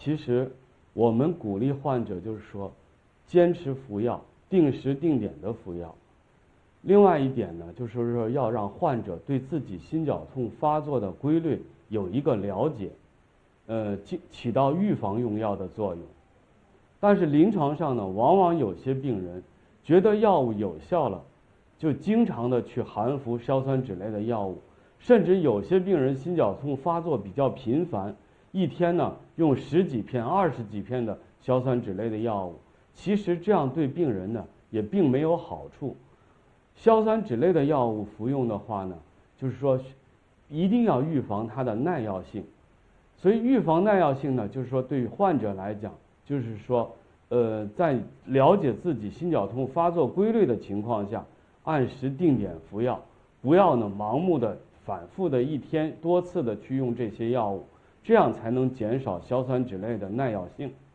其实我们鼓励患者就是说，坚持服药，定时定点的服药。另外一点呢，就是说要让患者对自己心绞痛发作的规律有一个了解，起到预防用药的作用。但是临床上呢，往往有些病人觉得药物有效了，就经常的去含服硝酸酯类的药物，甚至有些病人心绞痛发作比较频繁，一天呢用10几片、20几片的硝酸酯类的药物，其实这样对病人呢也并没有好处。硝酸酯类的药物服用的话呢，就是说一定要预防它的耐药性。所以预防耐药性呢，就是说对于患者来讲，就是说在了解自己心绞痛发作规律的情况下，按时定点服药，不要呢盲目的反复的一天多次的去用这些药物，这样才能减少硝酸酯类的耐药性。